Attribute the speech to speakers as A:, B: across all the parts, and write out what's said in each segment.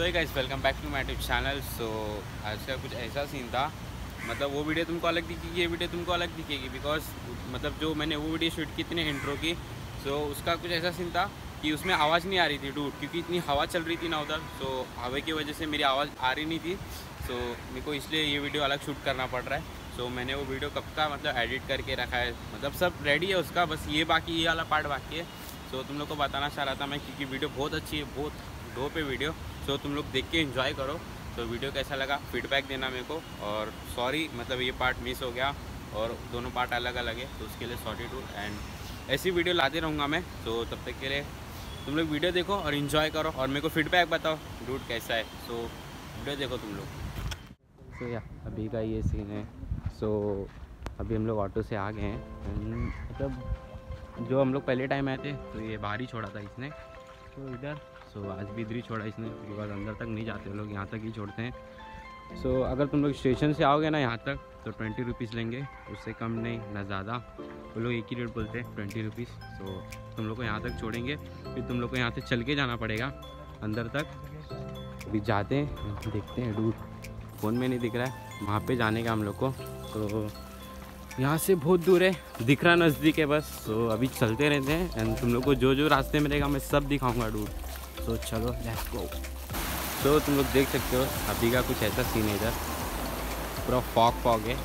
A: Hey guys, welcome back to my YouTube channel. So आज का कुछ ऐसा सीन था, मतलब वो वीडियो तुमको अलग दिखेगी, ये वीडियो तुमको अलग दिखेगी बिकॉज मतलब जो मैंने वो वीडियो शूट की थी ना इंट्रो की, सो उसका कुछ ऐसा सीन था कि उसमें आवाज़ नहीं आ रही थी डूड, क्योंकि इतनी हवा चल रही थी ना उधर। सो हवा की वजह से मेरी आवाज़ आ रही नहीं थी। सो मेरे को इसलिए ये वीडियो अलग शूट करना पड़ रहा है। सो मैंने वो वीडियो कब का मतलब एडिट करके रखा है, मतलब सब रेडी है उसका, बस ये बाकी, ये वाला पार्ट बाकी है। सो तुम लोग को बताना चाह रहा था मैं, क्योंकि वीडियो बहुत अच्छी है, बहुत डोप है वीडियो। सो तुम लोग देख के एंजॉय करो। तो वीडियो कैसा लगा फीडबैक देना मेरे को, और सॉरी मतलब ये पार्ट मिस हो गया और दोनों पार्ट अलग अलग है, तो उसके लिए सॉरी टू। एंड ऐसी वीडियो लाते रहूँगा मैं। तो तब तक के लिए तुम लोग वीडियो देखो और इन्जॉय करो और मेरे को फीडबैक बताओ डूड कैसा है। सो वीडियो देखो तुम लोग। सो या अभी का ये सीन है। सो अभी हम लोग ऑटो से आ गए हैं। मतलब जो हम लोग पहले टाइम आए थे तो ये बाहर ही छोड़ा था इसने, तो इधर। सो आज भी इधर ही छोड़ा इसने, बिकॉज अंदर तक नहीं जाते लोग, यहाँ तक ही छोड़ते हैं। सो अगर तुम लोग स्टेशन से आओगे ना यहाँ तक तो 20 रुपीज़ लेंगे, उससे कम नहीं ना ज़्यादा। वो लोग एक ही रेट बोलते हैं 20 रुपीज़। सो तुम लोग को यहाँ तक छोड़ेंगे, फिर तुम लोग को यहाँ से चल के जाना पड़ेगा अंदर तक। अभी जाते हैं, देखते हैं डूड, फ़ोन में नहीं दिख रहा है, वहाँ पे जाने का हम लोग को। तो यहाँ से बहुत दूर है, दिख रहा नज़दीक है बस। तो अभी चलते रहते हैं एंड तुम लोग को जो जो रास्ते मिलेगा मैं सब दिखाऊंगा डूड। तो चलो लेट्स गो। तो तुम लोग देख सकते हो अभी का कुछ ऐसा सीन है, इधर पूरा फॉग है।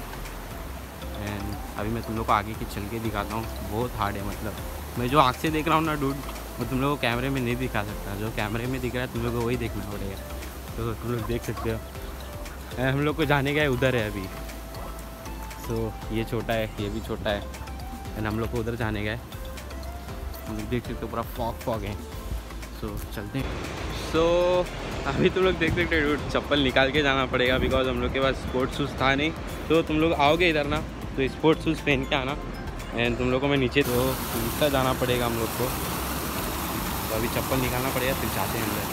A: एंड अभी मैं तुम लोग को आगे की चल के दिखाता हूँ, बहुत हार्ड है। मतलब मैं जो आँख से देख रहा हूँ ना डूड, वो तुम लोग को कैमरे में नहीं दिखा सकता। जो कैमरे में दिख रहा है तुम लोग को वही देखना पड़ेगा। तो तुम लोग देख सकते हो हम लोग को जाने का है, उधर है अभी। तो ये छोटा है, ये भी छोटा है, एंड हम लोग को उधर जाने का है। हम लोग देख सकते हो पूरा फॉग है। सो चलते हैं। सो अभी तुम लोग देख सकते हो चप्पल निकाल के जाना पड़ेगा, बिकॉज हम लोग के पास स्पोर्ट्स शूज़ था नहीं। तो तुम लोग आओगे इधर ना तो स्पोर्ट्स शूज़ पहन के आना, एंड तुम लोग को मैं नीचे तो इसका जाना पड़ेगा हम लोग को। तो अभी चप्पल निकालना पड़ेगा, फिर जाते हैं अंदर।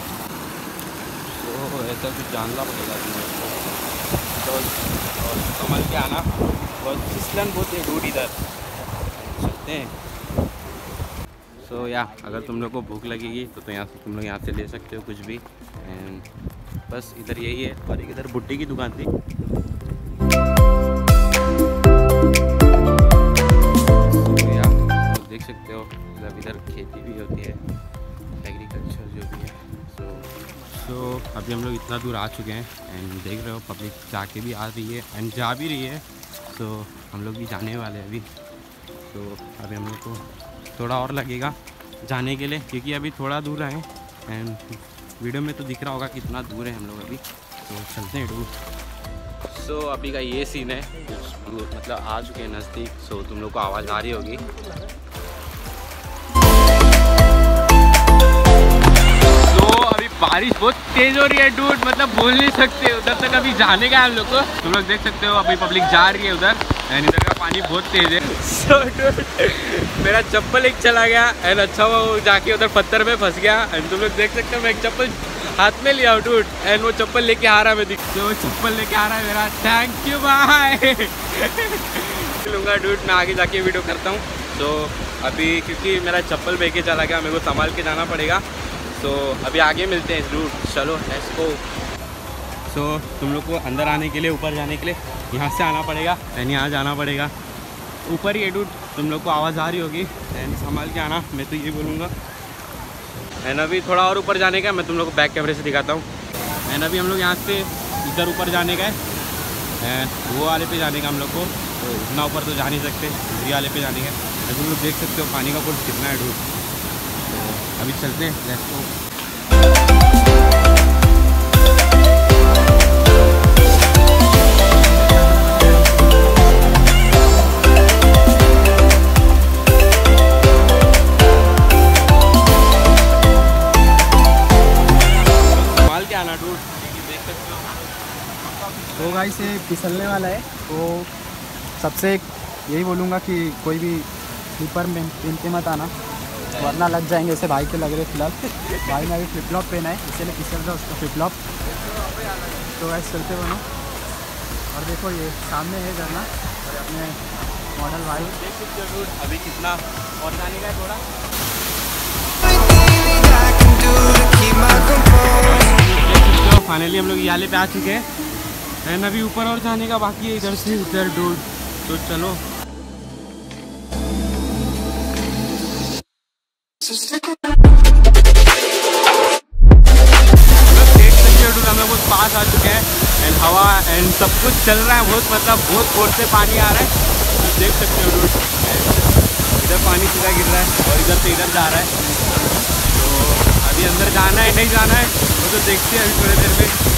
A: तो ऐसा कुछ जानना पड़ेगा तुम लोग को, तो और संभल के आना। और फिसलन बहुत है डूड इधर, चलते हैं। सो या अगर तुम लोग को भूख लगेगी तो यहाँ से तुम लोग यहाँ से ले सकते हो कुछ भी। एंड बस इधर यही है, और एक इधर भुट्टे की दुकान थी। तो या देख सकते हो मतलब इधर खेती भी होती है, एग्रीकल्चर जो भी है। सो अभी हम लोग इतना दूर आ चुके हैं एंड देख रहे हो पब्लिक जाके भी आ रही है एंड जा भी रही है। तो हम लोग भी जाने वाले हैं अभी। तो अभी हम लोग को थोड़ा और लगेगा जाने के लिए, क्योंकि अभी थोड़ा दूर आए एंड वीडियो में तो दिख रहा होगा कितना दूर है हम लोग अभी। तो चलते हैं दूर। सो अभी का ये सीन है, मतलब आ चुके हैं नज़दीक। सो तुम लोग को आवाज़ आ रही होगी। बारिश बहुत तेज हो रही है डूड, मतलब बोल नहीं सकते। उधर तक अभी जाने का है हम लोग को। तुम लोग देख सकते हो अभी पब्लिक जा रही है उधर, एंड इधर का पानी बहुत तेज है। So, मेरा चप्पल एक चला गया एंड अच्छा वो जाके उधर पत्थर में फंस गया। एंड तुम लोग देख सकते हो मैं एक चप्पल हाथ में लिया डूड, एंड वो चप्पल लेके आ रहा है। मैं दिखते वो चप्पल लेके आ रहा है मेरा, थैंक यू बाय लूँगा डूड, मैं आगे जाके वीडियो करता हूँ। तो अभी क्योंकि मेरा चप्पल लेके चला गया, मेरे को संभाल के जाना पड़ेगा। तो अभी आगे मिलते हैं डूड, चलो लेट्स गो। सो तुम लोग को अंदर आने के लिए, ऊपर जाने के लिए यहाँ से आना पड़ेगा एंड यहाँ जाना पड़ेगा। ऊपर ही है डूड, तुम लोग को आवाज़ आ रही होगी एंड संभाल के आना, मैं तो ये बोलूँगा। एंड अभी थोड़ा और ऊपर जाने का, मैं तुम लोग को बैक कैमरे से दिखाता हूँ। एंड अभी हम लोग यहाँ से इधर ऊपर जाने का है एंड वो वाले पे जाने का हम लोग को। तो इतना ऊपर तो जा नहीं सकते, इसी वाले पे जाने का। तुम लोग देख सकते हो पानी का फोर्स कितना है डूड। तो अभी चलते हैं, लेट्स गो। संभाल के आना डूड, देख सकते हो।
B: तो गाइस ये फिसलने वाला है, तो सबसे यही बोलूँगा कि कोई भी स्लीपर में पहन के मत आना, वरना लग जाएंगे। ऐसे भाई के लग रहे फिलहाल, भाई ने अभी फ्लिप फ्लॉप पहना है इसीलिए फिसल रहा उसका फ्लिप फ्लॉप। तो वैसे चलते बनो, और देखो ये सामने है झरना और अपने मॉडल भाई
A: देख सकते हो अभी कितना और जाने का है थोड़ा। फाइनली हम लोग याले पे आ चुके हैं एंड अभी ऊपर और जाने का बाकी है, इधर से उधर डूड। तो चलो हम लोग बहुत पास आ चुके हैं एंड हवा एंड सब कुछ चल रहा है बहुत, मतलब बहुत जोर से पानी आ रहा है, देख सकते हो डूड। इधर पानी सीधा गिर रहा है और इधर से इधर जा रहा है। तो अभी अंदर जाना है नहीं जाना है वो तो देखते हैं अभी थोड़ी देर में।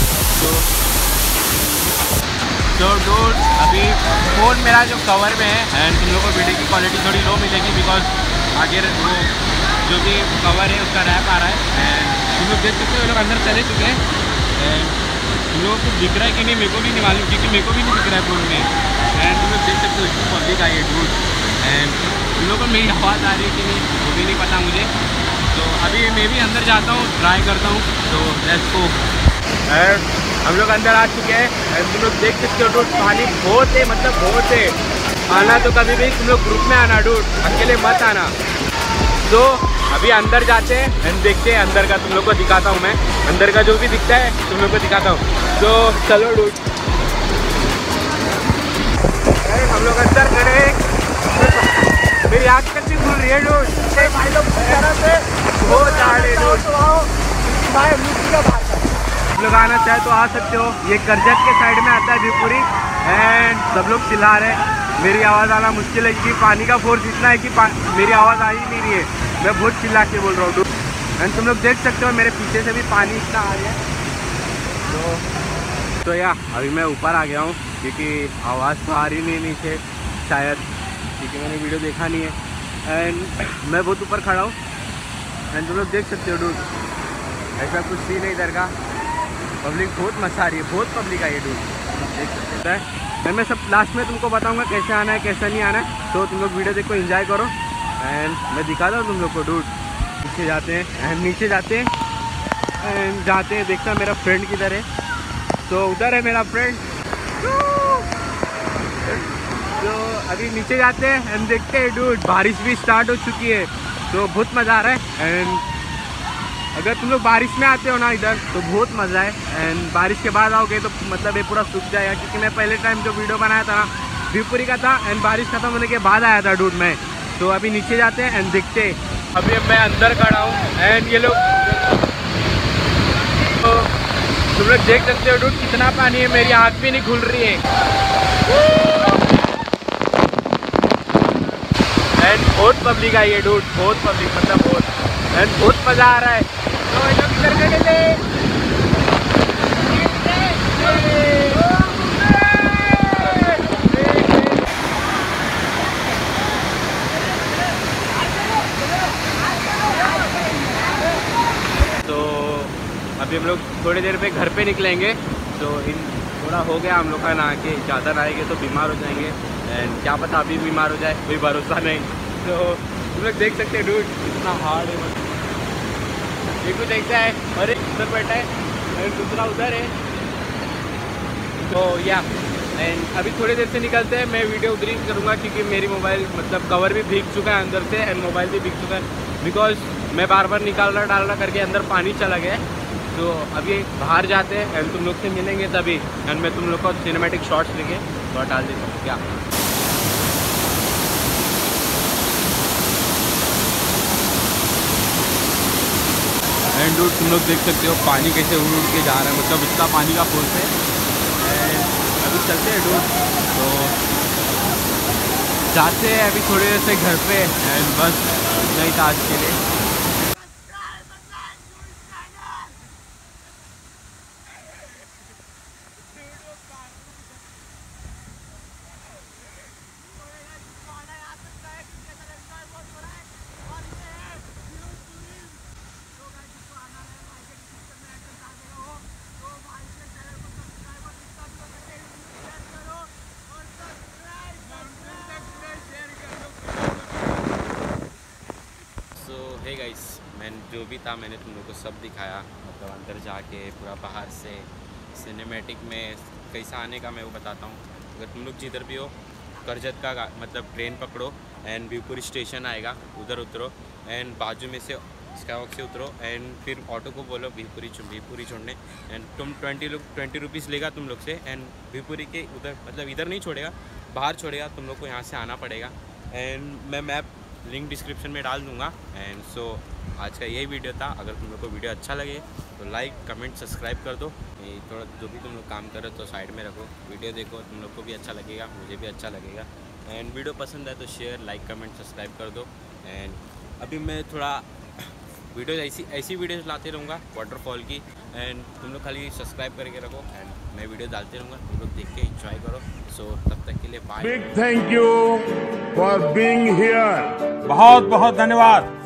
A: तो डूड अभी फ़ोन मेरा जो कवर में है एंड तुम लोग को वीडियो की क्वालिटी थोड़ी लो मिलेगी बिकॉज आगे वो जो भी कवर है उसका रैप आ रहा है एंड तुम लोग देख सकते हो, लोग अंदर चले चुके हैं एंड तुम लोगों को दिख रहा है कि नहीं मेरे को भी नहीं मालूम, क्योंकि मेरे को भी नहीं दिख रहा है फ़ोन में। एंड तुम लोग देख सकते हो इसकी पब्लिक आई है डूड एंड तुम लोगों को मेरी आवाज़ आ रही है कि नहीं वो भी नहीं पता मुझे। तो अभी मैं भी अंदर जाता हूँ, ट्राई करता हूँ। तो लेट्स गो। एंड हम लोग अंदर आ चुके हैं एंड तुम लोग देख सकते हो डूड पानी बहुत है, मतलब बहुत है। आना तो कभी भी तुम लोग ग्रुप में आना डूड, अकेले मत आना। तो अभी अंदर जाते हैं एंड देखते हैं अंदर का, तुम लोग को दिखाता हूँ मैं अंदर का जो भी दिखता है तुम लोग को दिखाता हूँ। तो चलो डूड हम लोग अंदर खड़े, मेरी आँख तक भी खुल रही है डूड, भाई लोग बहुत आ रहे लोग आना चाहे तो आ सकते हो। ये करजत के साइड में आता है भिवपुरी एंड सब लोग चिल्ला रहे हैं, मेरी आवाज़ आना मुश्किल है क्योंकि पानी का फोर्स इतना है कि मेरी आवाज़ आ ही नहीं रही है, मैं बहुत चिल्ला के बोल रहा हूँ। एंड तुम लोग देख सकते हो मेरे पीछे से भी पानी इतना आ रहा है। तो या अभी मैं ऊपर आ गया हूँ क्योंकि आवाज़ तो आ रही नहीं नीचे शायद, क्योंकि मैंने वीडियो देखा नहीं है एंड मैं बहुत ऊपर खड़ा हूँ एंड तुम लोग देख सकते हो डूड ऐसा कुछ सीन है इधर का। पब्लिक बहुत मचा रही है, बहुत पब्लिक आई है डूड, देख सकते हैं। मैं सब लास्ट में तुमको बताऊंगा कैसे आना है कैसा नहीं आना है, तो तुम लोग वीडियो देखो, एंजॉय करो एंड मैं दिखा दूँ तुम लोग को डूड। नीचे जाते हैं एंड नीचे जाते हैं एंड जाते हैं, देखता मेरा फ्रेंड किधर है। तो उधर है मेरा फ्रेंड। तो अभी नीचे जाते हैं एंड देखते हैं डूड, बारिश भी स्टार्ट हो चुकी है तो बहुत मज़ा आ रहा है। एंड अगर तुम लोग बारिश में आते हो ना इधर तो बहुत मज़ा है एंड बारिश के बाद आओगे तो मतलब ये पूरा सूख जाएगा, क्योंकि मैं पहले टाइम जो वीडियो बनाया था ना भिवपुरी का था एंड बारिश खत्म होने के बाद आया था डूड मैं। तो अभी नीचे जाते हैं एंड देखते हैं। अभी मैं अंदर खड़ा हूँ एंड ये लोग, तो तुम लोग देख सकते हो डूड कितना पानी है, मेरी आँख भी नहीं खुल रही है एंड बहुत पब्लिक आई है डूड, बहुत पब्लिक, मतलब बहुत एंड बहुत मज़ा आ रहा है। तो ये लोग इधर खड़े थे अभी हम लोग थोड़ी देर पे घर पे निकलेंगे। तो इन थोड़ा हो गया हम लोग का नहा के, ज़्यादा नहाएंगे तो बीमार हो जाएंगे एंड क्या पता अभी बीमार हो जाए, कोई भरोसा नहीं। तो तुम लोग देख सकते हैं डूड कितना हार्ड है, मतलब ये कुछ ऐसा है और एक उधर बैठा है एंड दूसरा उधर है। तो या एंड अभी थोड़ी देर से निकलते हैं, मैं वीडियो उधर ही करूँगा क्योंकि मेरी मोबाइल मतलब कवर भी भीग चुका है अंदर से एंड मोबाइल भी भीग चुका है बिकॉज मैं बार बार निकालना डालना करके अंदर पानी चला गया। तो अभी बाहर जाते हैं एंड तुम लोग से मिलेंगे तभी एंड मैं तुम लोग को सिनेमैटिक शॉट्स लेके तो डाल देता हूँ क्या। एंड डूड तुम लोग देख सकते हो पानी कैसे उड़ उड़ के जा रहा है, मतलब इतना पानी का फोर्स है। एंड अभी चलते हैं डूड, तो जाते हैं अभी थोड़ी देर से घर पे एंड बस इतना ही था आज के लिए। हे गाइस, मैं जो भी था मैंने तुम लोग को सब दिखाया, मतलब अंदर जाके पूरा बाहर से सिनेमैटिक में कैसा आने का मैं वो बताता हूँ। अगर तुम लोग जिधर भी हो करजत का मतलब ट्रेन पकड़ो एंड भिवपुरी स्टेशन आएगा, उधर उतरो एंड बाजू में से स्काईवॉक से उतरो एंड फिर ऑटो को बोलो भीपुरी छोड़ने एंड तुम 20 रुपीज़ लेगा तुम लोग से एंड भीपुरी के उधर मतलब इधर नहीं छोड़ेगा, बाहर छोड़ेगा, तुम लोग को यहाँ से आना पड़ेगा। एंड मैं मैप लिंक डिस्क्रिप्शन में डाल दूँगा। एंड सो आज का यही वीडियो था। अगर तुम लोग को वीडियो अच्छा लगे तो लाइक कमेंट सब्सक्राइब कर दो। ये थोड़ा जो भी तुम लोग काम करो तो साइड में रखो, वीडियो देखो, तुम लोग को भी अच्छा लगेगा, मुझे भी अच्छा लगेगा। एंड वीडियो पसंद है तो शेयर लाइक कमेंट सब्सक्राइब कर दो। एंड अभी मैं थोड़ा वीडियो ऐसी वीडियोस लाते रहूँगा वाटरफॉल की। एंड तुम लोग खाली सब्सक्राइब करके रखो एंड मैं वीडियो डालते रहूँगा, तुम लोग देख के एंजॉय करो। सो तब तक के लिए bye.
C: Big thank you for being here. बहुत बहुत धन्यवाद।